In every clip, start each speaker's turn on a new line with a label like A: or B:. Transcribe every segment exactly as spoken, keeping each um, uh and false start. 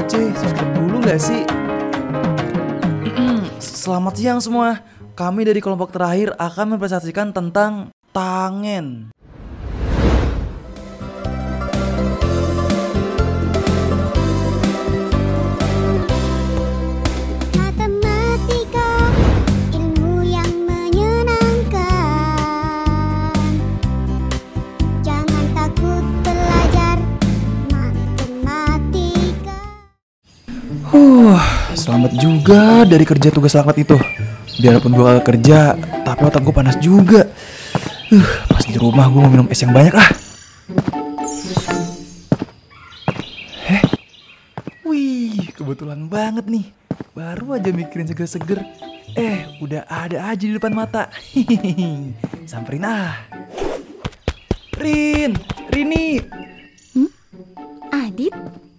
A: cuy, subscribe dulu gak sih? Selamat siang semua. Kami dari kelompok terakhir akan mempresentasikan tentang tangen.
B: Matematika, ilmu yang menyenangkan. Jangan takut belajar matematika.
A: Huh, selamat juga dari kerja tugas laknat itu. Biarpun gue gak kerja, tapi otak gue panas juga. Uh, pas di rumah gue mau minum es yang banyak ah. Heh, wih, kebetulan banget nih. Baru aja mikirin seger-seger, eh udah ada aja di depan mata. Hihihi, samperin ah. Rin, Rini.
C: Hmm? Adit?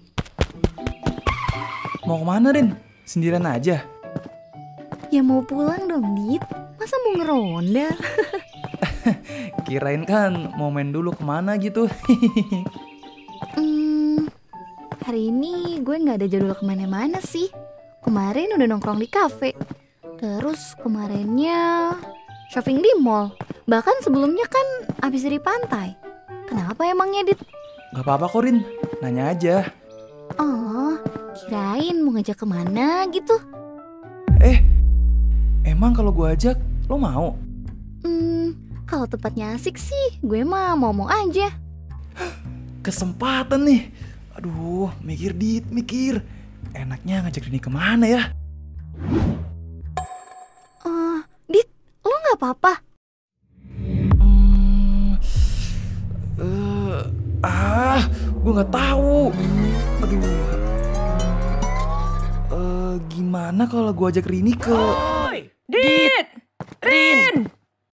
A: Mau kemana Rin? Sendirian aja?
C: Ya mau pulang dong, Dit. Masa mau ngeronda?
A: Kirain kan mau main dulu kemana gitu.
C: hmm, hari ini gue gak ada jadwal kemana-mana sih. Kemarin udah nongkrong di kafe. Terus kemarinnya shopping di mall. Bahkan sebelumnya kan abis dari pantai. Kenapa emangnya, Dit?
A: Gak apa-apa kok Rin, nanya aja.
C: Oh, kirain mau ngajak kemana gitu.
A: Eh, emang kalau gue ajak, lo mau?
C: Hmm, kalau tempatnya asik sih, gue mah mau-mau aja.
A: Kesempatan nih. Aduh, mikir dit, mikir. Enaknya ngajak Rini kemana ya?
C: Uh, Dit, lo gak apa-apa?
A: Hmm, uh, ah, gue nggak tahu. Aduh. Uh, gimana kalau gue ajak Rini ke?
D: Oi, Dit, Rin.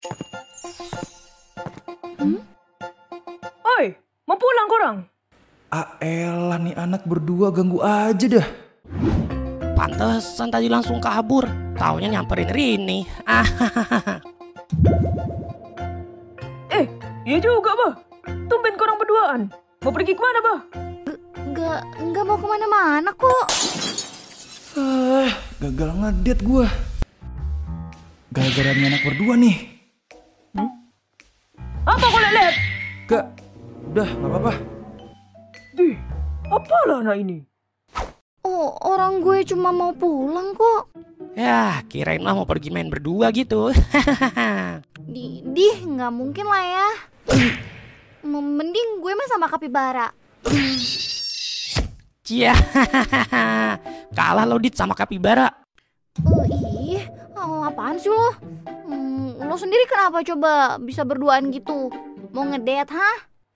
C: Hmm?
D: Oi, mau pulang korang?
A: Ah elah nih anak berdua ganggu aja dah.
E: Pantesan tadi langsung kabur. Taunya nyamperin Rini. Ah,
D: Eh, iya juga, bah. Tumben korang berduaan. Mau pergi kemana, bah?
C: Gak, gak mau kemana-mana kok.
A: Ah, gagal ngedate gue. Gara-gara nih anak berdua nih.
D: Apa kau lihat?
A: Gak, udah gak apa-apa.
D: Di, apalah anak ini?
C: Oh, orang gue cuma mau pulang kok.
E: ya kirain lah mau pergi main berdua gitu.
C: Di, dih, nggak mungkin lah ya. Mending gue mah sama kapibara.
E: Cia, kalah lo Dit sama kapibara.
C: Oh ih, oh, apaan sih lo? Hmm, lo sendiri kenapa coba bisa berduaan gitu? Mau ngedate, hah?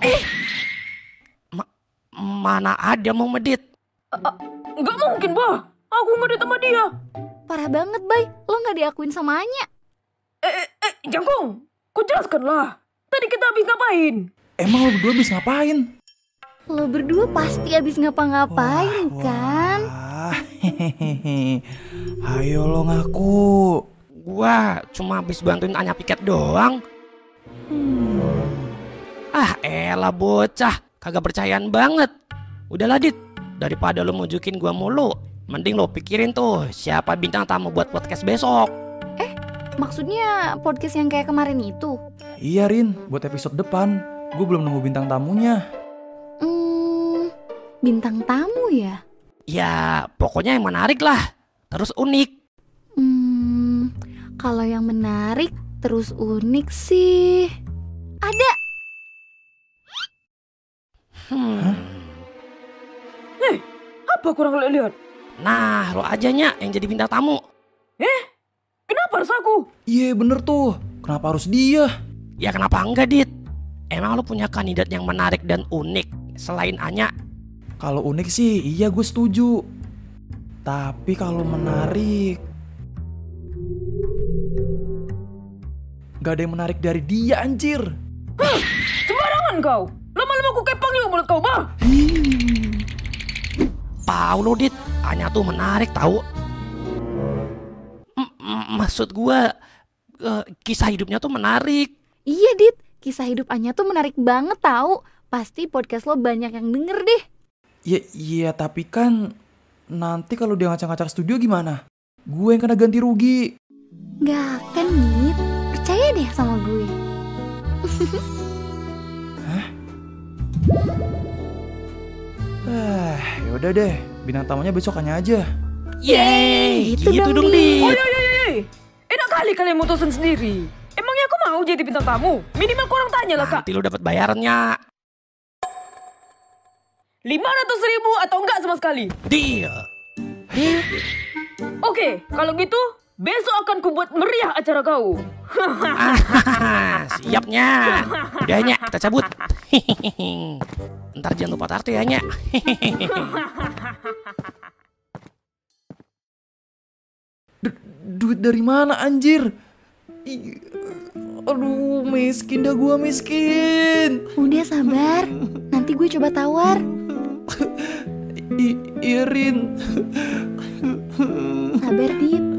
E: Mana ada mau medit.
D: Nggak mungkin, bah. Aku nggak sama dia.
C: Parah banget, Bay. Lo nggak diakuin sama Anya.
D: Eh, eh, eh, Jangkung. Kau jelaskanlah. Tadi kita habis ngapain?
A: Emang lo berdua bisa ngapain?
C: Lo berdua pasti abis ngapa-ngapain kan?
A: Wah, hehehe. Ayo lo ngaku.
E: Gua cuma habis bantuin Anya piket doang.
A: Hmm.
E: Ah elah bocah, kagak percayaan banget. Udahlah Dit, daripada lo mujukin gua mulu, mending lo pikirin tuh siapa bintang tamu buat podcast besok.
C: Maksudnya podcast yang kayak kemarin itu?
A: Iya Rin, buat episode depan. Gue belum nemu bintang tamunya.
C: Hmm, bintang tamu ya?
E: Ya pokoknya yang menarik lah, terus unik.
C: Hmm, kalau yang menarik terus unik sih ada.
E: Hmm.
D: Eh, apa kurang lihat?
E: Nah lo ajanya yang jadi bintang tamu.
D: Eh, kenapa harus aku?
A: Iya bener tuh, kenapa harus dia?
E: Ya kenapa enggak Dit? Emang lo punya kandidat yang menarik dan unik selain Anya?
A: Kalau unik sih iya gue setuju. Tapi kalau menarik, gak ada yang menarik dari dia anjir.
D: Hah, sembarangan kau. Lama-lama aku kepang juga mulut kau, bah.
E: Tahu lo Dit, Anya tuh menarik tahu. M- m- maksud gua uh, kisah hidupnya tuh menarik.
C: Iya Dit, kisah hidup Anya tuh menarik banget tahu. Pasti podcast lo banyak yang denger deh.
A: Ya iya tapi kan nanti kalau dia ngacak-ngacak studio gimana? Gue yang kena ganti rugi.
C: Gak akan, Dit. Percaya deh sama gue.
A: Ah, yaudah deh, bintang tamunya besokannya aja.
E: Yeay,
C: Gitu
E: gitu,
C: dong,
E: dong,
C: Dit.
E: Dit.
D: Oh iya iya iya. Enak kali kalian mutusin sendiri. Emangnya aku mau jadi bintang tamu? Minimal kurang tanya lah kak.
E: Nanti lu dapat bayarannya.
D: lima ratus ribu atau enggak sama sekali?
E: Deal.
D: Oke, kalau gitu besok akan kubuat meriah acara kau.
E: Ah, siapnya. Udah Nya, kita cabut. Ntar jangan lupa taruh ya Nya.
A: Duit dari mana anjir? Ih, aduh, miskin dah gua miskin.
C: Udah sabar. Nanti gue coba tawar.
A: I- Irin.
C: Sabar, Dit.